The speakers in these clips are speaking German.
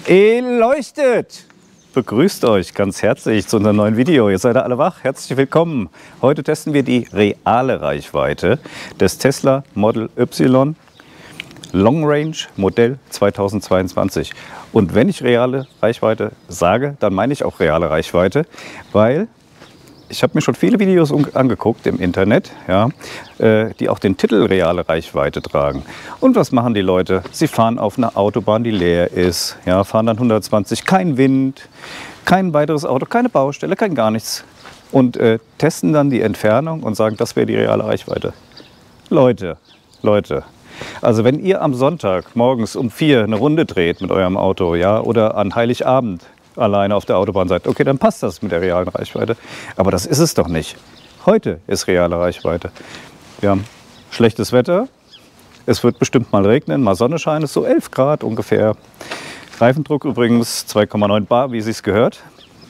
Leuchtet! Begrüßt euch ganz herzlich zu unserem neuen Video. Ihr seid alle wach. Herzlich willkommen. Heute testen wir die reale Reichweite des Tesla Model Y Long Range Modell 2022. Und wenn ich reale Reichweite sage, dann meine ich auch reale Reichweite, weil ich habe mir schon viele Videos angeguckt im Internet, ja, die auch den Titel reale Reichweite tragen. Und was machen die Leute? Sie fahren auf einer Autobahn, die leer ist, ja, fahren dann 120, kein Wind, kein weiteres Auto, keine Baustelle, kein gar nichts. Und testen dann die Entfernung und sagen, das wäre die reale Reichweite. Leute, also wenn ihr am Sonntag morgens um 4 eine Runde dreht mit eurem Auto, ja, oder an Heiligabend alleine auf der Autobahn seid, okay, dann passt das mit der realen Reichweite. Aber das ist es doch nicht. Heute ist reale Reichweite. Wir haben schlechtes Wetter. Es wird bestimmt mal regnen, mal Sonne scheint. Es ist so 11 Grad ungefähr. Reifendruck übrigens 2,9 Bar, wie es sich gehört.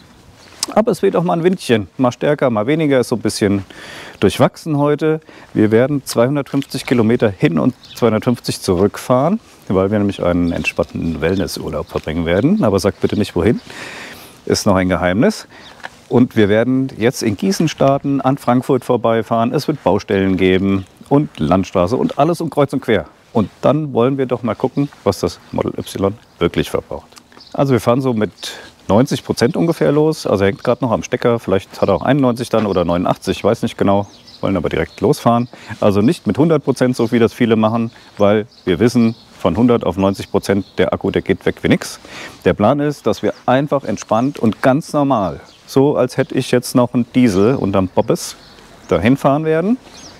Aber es weht auch mal ein Windchen. Mal stärker, mal weniger. Ist so ein bisschen durchwachsen heute. Wir werden 250 Kilometer hin und 250 zurückfahren, weil wir nämlich einen entspannten Wellnessurlaub verbringen werden. Aber sagt bitte nicht wohin. Ist noch ein Geheimnis. Und wir werden jetzt in Gießen starten, an Frankfurt vorbeifahren. Es wird Baustellen geben und Landstraße und alles um kreuz und quer. Und dann wollen wir doch mal gucken, was das Model Y wirklich verbraucht. Also wir fahren so mit 90% ungefähr los, also hängt gerade noch am Stecker, vielleicht hat er auch 91 dann oder 89, ich weiß nicht genau, wollen aber direkt losfahren. Also nicht mit 100%, so wie das viele machen, weil wir wissen, von 100 auf 90% der Akku, der geht weg wie nix. Der Plan ist, dass wir einfach entspannt und ganz normal, so als hätte ich jetzt noch einen Diesel unterm Bobbes, dahin fahren werden.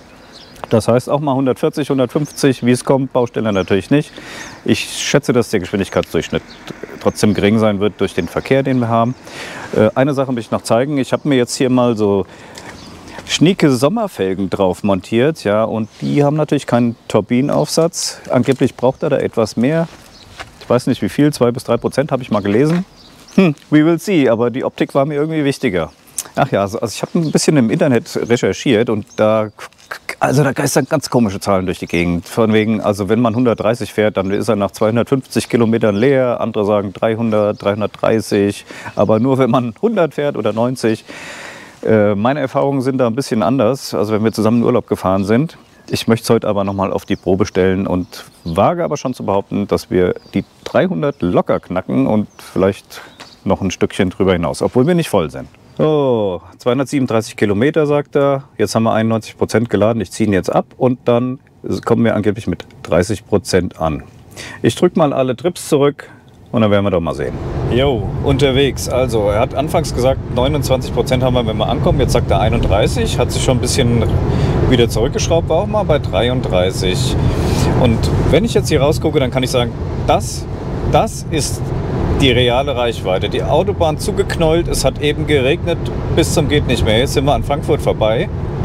Das heißt auch mal 140, 150, wie es kommt, Baustelle natürlich nicht. Ich schätze, dass der Geschwindigkeitsdurchschnitt trotzdem gering sein wird durch den Verkehr, den wir haben. Eine Sache möchte ich noch zeigen. Ich habe mir jetzt hier mal so schnieke Sommerfelgen drauf montiert, ja, und die haben natürlich keinen Turbinenaufsatz. Angeblich braucht er da etwas mehr. Ich weiß nicht wie viel, 2 bis 3% habe ich mal gelesen. We will see, aber die Optik war mir irgendwie wichtiger. Ach ja, also ich habe ein bisschen im Internet recherchiert und da geistern ganz komische Zahlen durch die Gegend. Von wegen, also wenn man 130 fährt, dann ist er nach 250 Kilometern leer. Andere sagen 300, 330. Aber nur wenn man 100 fährt oder 90. Meine Erfahrungen sind da ein bisschen anders, also wenn wir zusammen in Urlaub gefahren sind. Ich möchte es heute aber nochmal auf die Probe stellen und wage aber schon zu behaupten, dass wir die 300 locker knacken und vielleicht noch ein Stückchen drüber hinaus, obwohl wir nicht voll sind. Oh, 237 Kilometer, sagt er. Jetzt haben wir 91% geladen. Ich ziehe ihn jetzt ab und dann kommen wir angeblich mit 30% an. Ich drücke mal alle Trips zurück und dann werden wir doch mal sehen. Jo, unterwegs. Also, er hat anfangs gesagt, 29% haben wir, wenn wir ankommen. Jetzt sagt er 31. Hat sich schon ein bisschen wieder zurückgeschraubt. War auch mal bei 33. Und wenn ich jetzt hier rausgucke, dann kann ich sagen, das ist die reale Reichweite. Die Autobahn zugeknollt, es hat eben geregnet bis zum geht nicht mehr. Jetzt sind wir an Frankfurt vorbei.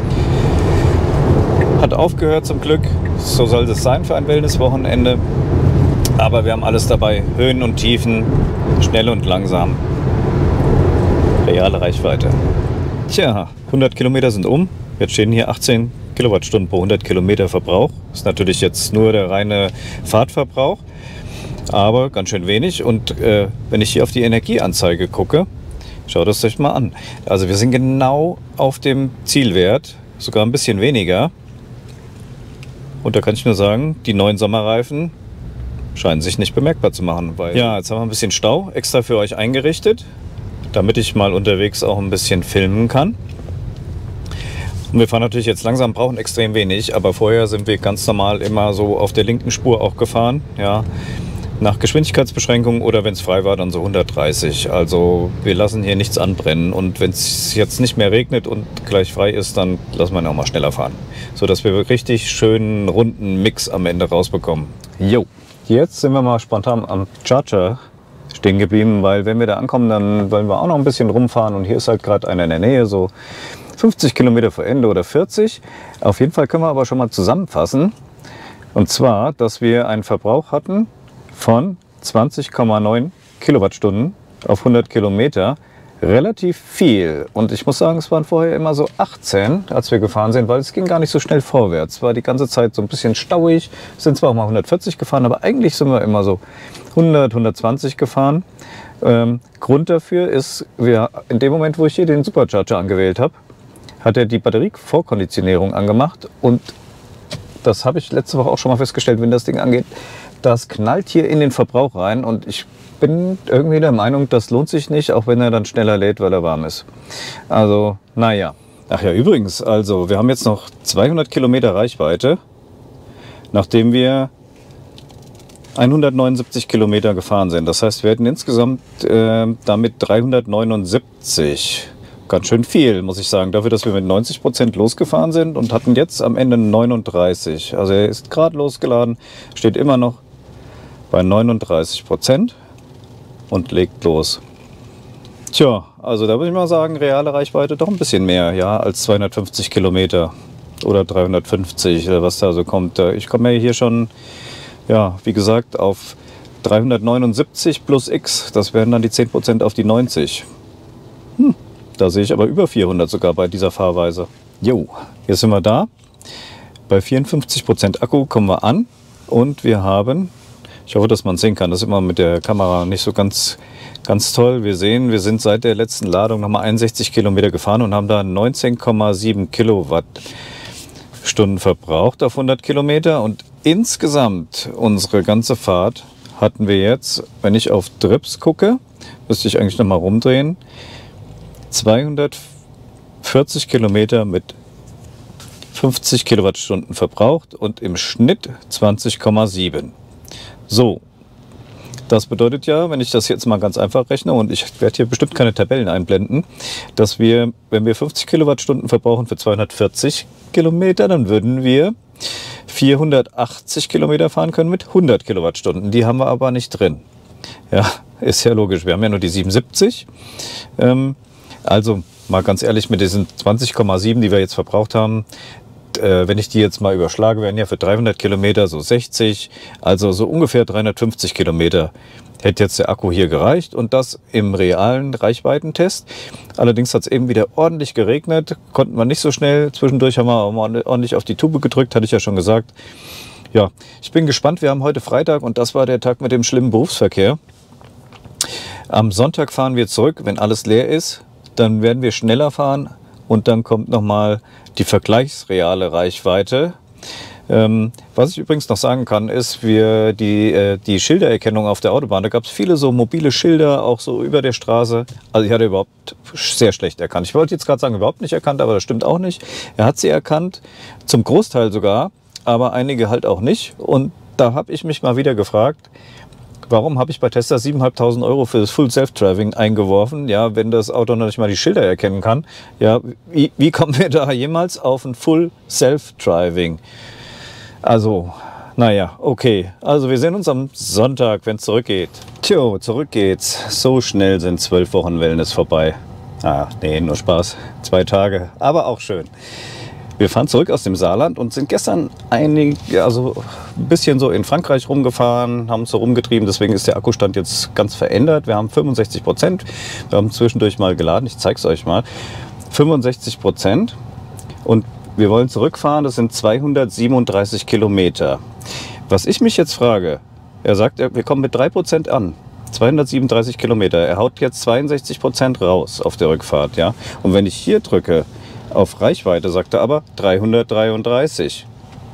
Hat aufgehört zum Glück. So soll es sein für ein Wellnesswochenende. Aber wir haben alles dabei. Höhen und Tiefen, schnell und langsam. Reale Reichweite. Tja, 100 Kilometer sind um. Jetzt stehen hier 18 Kilowattstunden pro 100 Kilometer Verbrauch. Das ist natürlich jetzt nur der reine Fahrtverbrauch. Aber ganz schön wenig. Und wenn ich hier auf die Energieanzeige gucke, schaut es euch mal an. Also wir sind genau auf dem Zielwert, sogar ein bisschen weniger. Und da kann ich nur sagen, die neuen Sommerreifen scheinen sich nicht bemerkbar zu machen. Weil ja, jetzt haben wir ein bisschen Stau extra für euch eingerichtet, damit ich mal unterwegs auch ein bisschen filmen kann. Und wir fahren natürlich jetzt langsam, brauchen extrem wenig, aber vorher sind wir ganz normal immer so auf der linken Spur auch gefahren, ja. Nach Geschwindigkeitsbeschränkungen oder wenn es frei war, dann so 130. Also wir lassen hier nichts anbrennen und wenn es jetzt nicht mehr regnet und gleich frei ist, dann lassen wir ihn auch mal schneller fahren. So dass wir richtig schönen runden Mix am Ende rausbekommen. Jo, jetzt sind wir mal spontan am Charger stehen geblieben, weil wenn wir da ankommen, dann wollen wir auch noch ein bisschen rumfahren und hier ist halt gerade einer in der Nähe, so 50 Kilometer vor Ende oder 40. Auf jeden Fall können wir aber schon mal zusammenfassen. Und zwar, dass wir einen Verbrauch hatten von 20,9 Kilowattstunden auf 100 Kilometer. relativ viel. Und ich muss sagen, es waren vorher immer so 18, als wir gefahren sind, weil es ging gar nicht so schnell vorwärts. Es war die ganze Zeit so ein bisschen stauig. Wir sind zwar auch mal 140 gefahren, aber eigentlich sind wir immer so 100, 120 gefahren. Grund dafür ist, in dem Moment, wo ich hier den Supercharger angewählt habe, hat er die Batterievorkonditionierung angemacht. Und das habe ich letzte Woche auch schon mal festgestellt, wenn das Ding angeht. Das knallt hier in den Verbrauch rein und ich bin irgendwie der Meinung, das lohnt sich nicht, auch wenn er dann schneller lädt, weil er warm ist. Also, naja. Ach ja, übrigens, also wir haben jetzt noch 200 Kilometer Reichweite, nachdem wir 179 Kilometer gefahren sind. Das heißt, wir hätten insgesamt damit 379. Ganz schön viel, muss ich sagen, dafür, dass wir mit 90% losgefahren sind und hatten jetzt am Ende 39. Also er ist gerade losgeladen, steht immer noch bei 39% und legt los. Tja, also da würde ich mal sagen, reale Reichweite doch ein bisschen mehr, ja, als 250 Kilometer oder 350 oder was da so kommt. Ich komme ja hier schon, ja, wie gesagt, auf 379 plus X, das wären dann die 10% auf die 90. Da sehe ich aber über 400 sogar bei dieser Fahrweise. Jo, jetzt sind wir da. Bei 54% Akku kommen wir an und wir haben, ich hoffe, dass man es sehen kann, das ist immer mit der Kamera nicht so ganz toll. Wir sehen, wir sind seit der letzten Ladung nochmal 61 Kilometer gefahren und haben da 19,7 Kilowattstunden verbraucht auf 100 Kilometer. Und insgesamt unsere ganze Fahrt hatten wir jetzt, wenn ich auf Trips gucke, müsste ich eigentlich nochmal rumdrehen, 240 Kilometer mit 50 Kilowattstunden verbraucht und im Schnitt 20,7. So, das bedeutet ja, wenn ich das jetzt mal ganz einfach rechne, und ich werde hier bestimmt keine Tabellen einblenden, dass wir, wenn wir 50 Kilowattstunden verbrauchen für 240 Kilometer, dann würden wir 480 Kilometer fahren können mit 100 Kilowattstunden. Die haben wir aber nicht drin. Ja, ist ja logisch. Wir haben ja nur die 77. Also mal ganz ehrlich, mit diesen 20,7, die wir jetzt verbraucht haben, wenn ich die jetzt mal überschlage, wären ja für 300 Kilometer so 60, also so ungefähr 350 Kilometer hätte jetzt der Akku hier gereicht, und das im realen Reichweitentest. Allerdings hat es eben wieder ordentlich geregnet, konnten wir nicht so schnell. Zwischendurch haben wir auch mal ordentlich auf die Tube gedrückt, hatte ich ja schon gesagt. Ja, ich bin gespannt, wir haben heute Freitag und das war der Tag mit dem schlimmen Berufsverkehr. Am Sonntag fahren wir zurück, wenn alles leer ist. Dann werden wir schneller fahren und dann kommt nochmal die vergleichsreale Reichweite. Was ich übrigens noch sagen kann, ist, die Schildererkennung auf der Autobahn, da gab es viele so mobile Schilder, auch so über der Straße. Also ich hatte überhaupt sehr schlecht erkannt. Ich wollte jetzt gerade sagen, überhaupt nicht erkannt, aber das stimmt auch nicht. Er hat sie erkannt, zum Großteil sogar, aber einige halt auch nicht. Und da habe ich mich mal wieder gefragt, warum habe ich bei Tesla 7.500 € für das Full Self-Driving eingeworfen, ja, wenn das Auto noch nicht mal die Schilder erkennen kann? Ja, wie kommen wir da jemals auf ein Full Self-Driving? Also, naja, okay. Also wir sehen uns am Sonntag, wenn es zurückgeht. Tjo, zurück geht's. So schnell sind 12 Wochen Wellness vorbei. Ah, nee, nur Spaß. 2 Tage, aber auch schön. Wir fahren zurück aus dem Saarland und sind gestern ein bisschen so in Frankreich rumgefahren, haben uns so rumgetrieben, deswegen ist der Akkustand jetzt ganz verändert. Wir haben 65%, wir haben zwischendurch mal geladen, ich zeige es euch mal, 65%, und wir wollen zurückfahren, das sind 237 Kilometer. Was ich mich jetzt frage, er sagt, wir kommen mit 3% an. 237 Kilometer, er haut jetzt 62% raus auf der Rückfahrt, ja. Und wenn ich hier drücke, auf Reichweite, sagt er aber 333.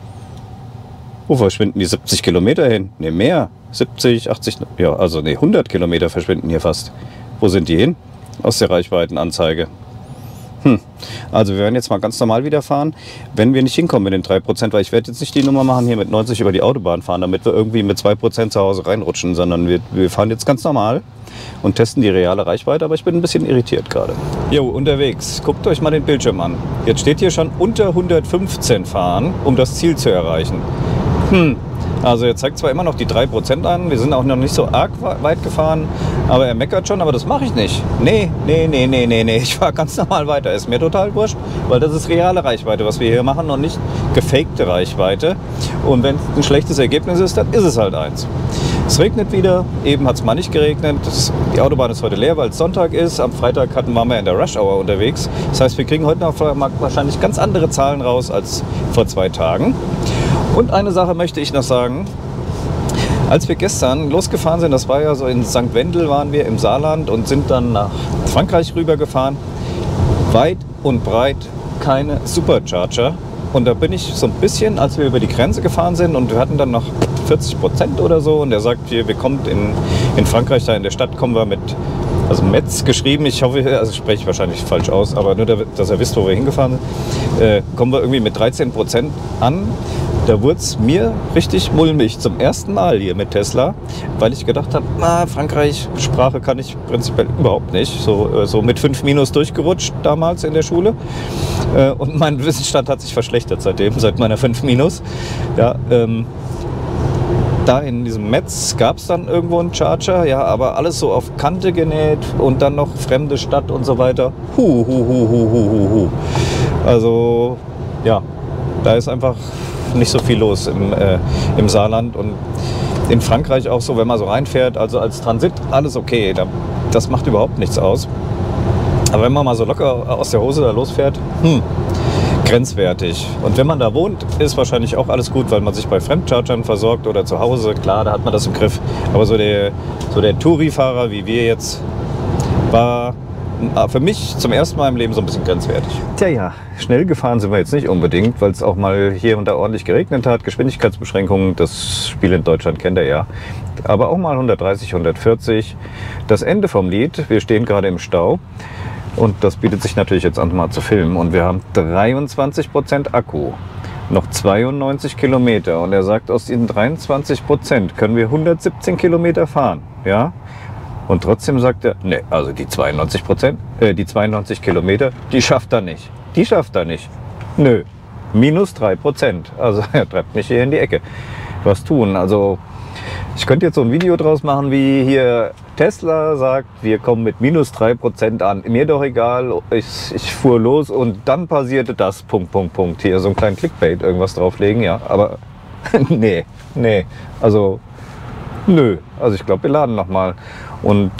Wo verschwinden die 70 Kilometer hin? Ne, mehr. 70, 80, ja, also ne, 100 Kilometer verschwinden hier fast. Wo sind die hin? Aus der Reichweitenanzeige. Also wir werden jetzt mal ganz normal wieder fahren, wenn wir nicht hinkommen mit den 3%, weil ich werde jetzt nicht die Nummer machen, hier mit 90 über die Autobahn fahren, damit wir irgendwie mit 2% zu Hause reinrutschen, sondern wir fahren jetzt ganz normal und testen die reale Reichweite, aber ich bin ein bisschen irritiert gerade. Jo, unterwegs, guckt euch mal den Bildschirm an. Jetzt steht hier schon unter 115 fahren, um das Ziel zu erreichen. Also er zeigt zwar immer noch die 3% an, wir sind auch noch nicht so arg weit gefahren, aber er meckert schon, aber das mache ich nicht. Nee, ich fahre ganz normal weiter, ist mir total wurscht, weil das ist reale Reichweite, was wir hier machen, und nicht gefakte Reichweite. Und wenn es ein schlechtes Ergebnis ist, dann ist es halt eins. Es regnet wieder, eben hat es mal nicht geregnet. Die Autobahn ist heute leer, weil es Sonntag ist. Am Freitag waren wir in der Rush Hour unterwegs. Das heißt, wir kriegen heute noch wahrscheinlich ganz andere Zahlen raus als vor 2 Tagen. Und eine Sache möchte ich noch sagen. Als wir gestern losgefahren sind, das war ja so in St. Wendel waren wir im Saarland und sind dann nach Frankreich rübergefahren. Weit und breit keine Supercharger. Und da bin ich so ein bisschen, als wir über die Grenze gefahren sind und wir hatten dann noch 40% oder so und er sagt, wir kommen in Frankreich, da in der Stadt kommen wir mit, also Metz geschrieben, ich hoffe, also spreche ich wahrscheinlich falsch aus, aber nur, dass ihr wisst, wo wir hingefahren sind, kommen wir irgendwie mit 13% an. Da wurde es mir richtig mulmig zum ersten Mal hier mit Tesla, weil ich gedacht habe, Frankreich, Sprache kann ich prinzipiell überhaupt nicht. So mit 5- durchgerutscht damals in der Schule. Und mein Wissensstand hat sich verschlechtert seitdem, seit meiner 5-. Ja, da in diesem Metz gab es dann irgendwo einen Charger, ja, aber alles so auf Kante genäht und dann noch fremde Stadt und so weiter. Also, ja, da ist einfach nicht so viel los im Saarland und in Frankreich auch so, wenn man so reinfährt, also als Transit alles okay, das macht überhaupt nichts aus. Aber wenn man mal so locker aus der Hose da losfährt, grenzwertig. Und wenn man da wohnt, ist wahrscheinlich auch alles gut, weil man sich bei Fremdchargern versorgt oder zu Hause, klar, da hat man das im Griff. Aber so der Touri-Fahrer, wie wir jetzt, war für mich zum ersten Mal im Leben so ein bisschen grenzwertig. Tja, ja, schnell gefahren sind wir jetzt nicht unbedingt, weil es auch mal hier und da ordentlich geregnet hat. Geschwindigkeitsbeschränkungen, das Spiel in Deutschland kennt ihr ja. Aber auch mal 130, 140. Das Ende vom Lied, wir stehen gerade im Stau. Und das bietet sich natürlich jetzt an, mal zu filmen. Und wir haben 23% Akku, noch 92 Kilometer. Und er sagt, aus diesen 23% können wir 117 Kilometer fahren. Ja? Und trotzdem sagt er, ne, also die 92 Kilometer, die schafft er nicht. Die schafft er nicht. Nö, -3%. Also er treibt mich hier in die Ecke. Was tun? Also ich könnte jetzt so ein Video draus machen, wie hier Tesla sagt, wir kommen mit -3% an. Mir doch egal, ich fuhr los und dann passierte das, .. Hier so einen kleinen Clickbait irgendwas drauflegen, ja. Aber nee, also nö. Also ich glaube, wir laden nochmal. Und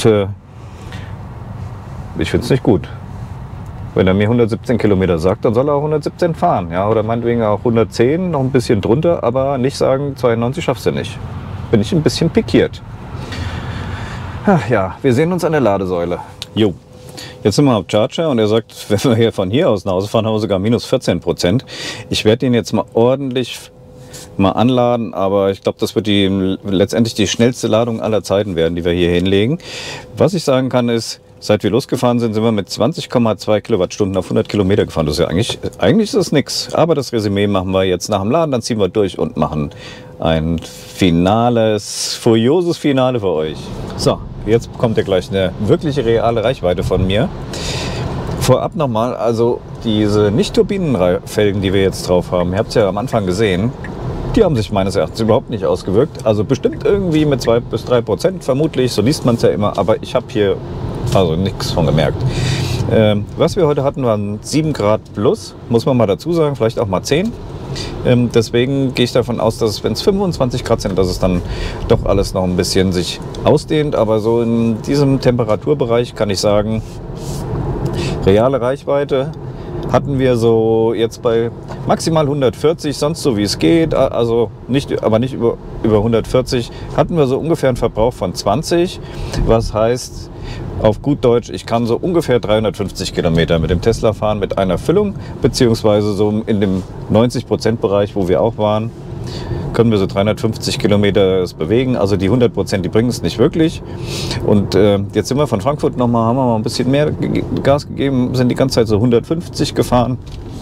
ich finde es nicht gut. Wenn er mir 117 Kilometer sagt, dann soll er auch 117 fahren. Ja? Oder meinetwegen auch 110, noch ein bisschen drunter, aber nicht sagen, 92 schaffst du nicht. Bin ich ein bisschen pikiert. Ach ja, wir sehen uns an der Ladesäule. Jo, jetzt sind wir am Charger und er sagt, wenn wir hier von hier aus nach Hause fahren, haben wir sogar -14%. Ich werde den jetzt mal ordentlich anladen, aber ich glaube, das wird letztendlich die schnellste Ladung aller Zeiten werden, die wir hier hinlegen. Was ich sagen kann ist, seit wir losgefahren sind, sind wir mit 20,2 Kilowattstunden auf 100 Kilometer gefahren. Das ist ja eigentlich ist das nichts. Aber das Resümee machen wir jetzt nach dem Laden, dann ziehen wir durch und machen ein furioses Finale für euch. So, jetzt bekommt ihr gleich eine wirkliche reale Reichweite von mir. Vorab nochmal, also diese Nicht-Turbinenfelgen, die wir jetzt drauf haben, ihr habt es ja am Anfang gesehen, die haben sich meines Erachtens überhaupt nicht ausgewirkt. Also bestimmt irgendwie mit 2 bis 3%, vermutlich, so liest man es ja immer, aber ich habe hier also nichts von gemerkt. Was wir heute hatten, waren 7 Grad plus, muss man mal dazu sagen, vielleicht auch mal 10. Deswegen gehe ich davon aus, dass wenn es 25 Grad sind, dass es dann doch alles noch ein bisschen sich ausdehnt. Aber so in diesem Temperaturbereich kann ich sagen, reale Reichweite hatten wir so jetzt bei maximal 140, sonst so wie es geht, also nicht über 140, hatten wir so ungefähr einen Verbrauch von 20, was heißt, auf gut Deutsch, ich kann so ungefähr 350 Kilometer mit dem Tesla fahren mit einer Füllung, beziehungsweise so in dem 90%-Bereich, wo wir auch waren, können wir so 350 Kilometer bewegen. Also die 100%, die bringen es nicht wirklich. Und jetzt sind wir von Frankfurt haben wir mal ein bisschen mehr Gas gegeben, sind die ganze Zeit so 150 gefahren.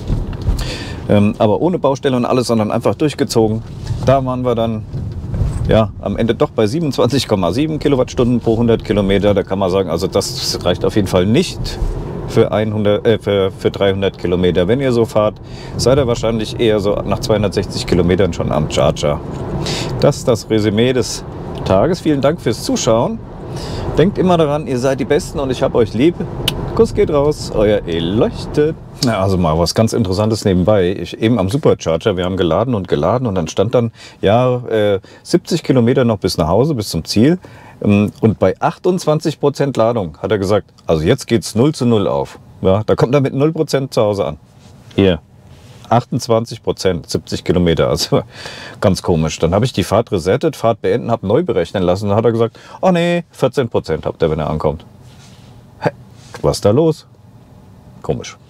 Aber ohne Baustelle und alles, sondern einfach durchgezogen. Da waren wir dann ja, am Ende doch bei 27,7 Kilowattstunden pro 100 Kilometer. Da kann man sagen, also das reicht auf jeden Fall nicht für 300 Kilometer. Wenn ihr so fahrt, seid ihr wahrscheinlich eher so nach 260 Kilometern schon am Charger. Das ist das Resümee des Tages. Vielen Dank fürs Zuschauen. Denkt immer daran, ihr seid die Besten und ich hab euch lieb. Kuss geht raus, euer Eleuchtet. Ja, also mal was ganz Interessantes nebenbei. Eben am Supercharger, wir haben geladen und dann stand dann, ja, 70 Kilometer noch bis nach Hause, bis zum Ziel. Und bei 28% Ladung hat er gesagt, also jetzt geht's 0:0 auf. Ja, da kommt er mit 0% zu Hause an. Hier, 28%, 70 Kilometer, also ganz komisch. Dann habe ich die Fahrt resettet, Fahrt beenden, habe neu berechnen lassen. Dann hat er gesagt, oh nee, 14% habt ihr, wenn er ankommt. Hä, was ist da los? Komisch.